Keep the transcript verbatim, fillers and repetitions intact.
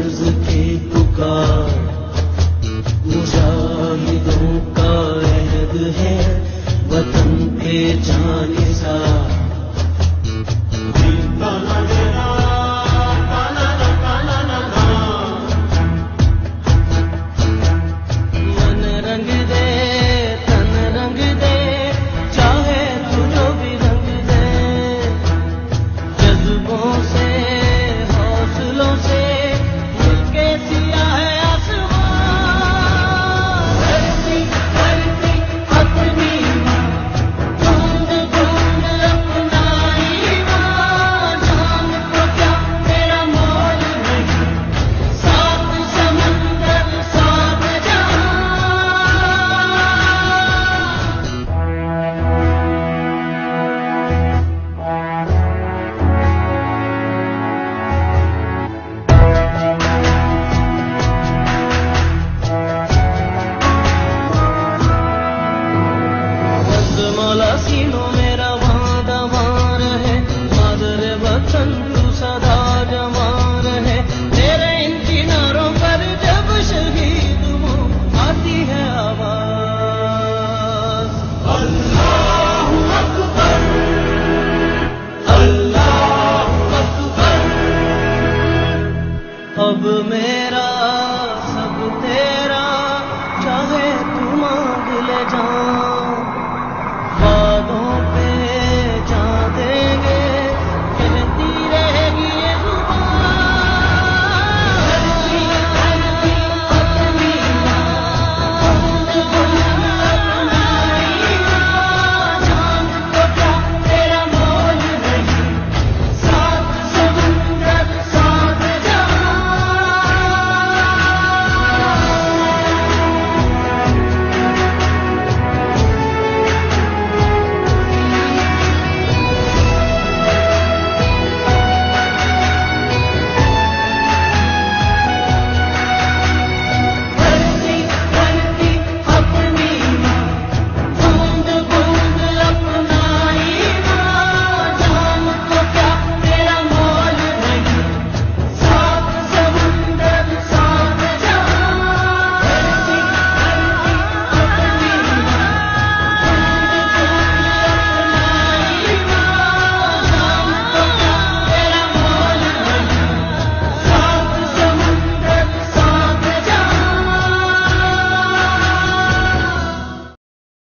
मर्ज की पुकार, मुजाहिदों का अहद है वतन पे जानिसार। मन रंग दे तन रंग दे, चाहे तू जो भी रंग दे, जज्बों से हौसलों से मिलके सिया है आसमान। धरती धरती अपनी माँ, ढूंढ ढूंढ अपना ईमान। जान को क्या मेरा मोल नहीं, सात समंदर सात जहां। मौला सीनों मेरा वादा वार है, मादरे वतन तू सदा जवां रहे। तेरे इन किनारों पर जब शहीद हूँ आती है आवाज, अल्लाहु अकबर अल्लाहु अकबर। अब मेरा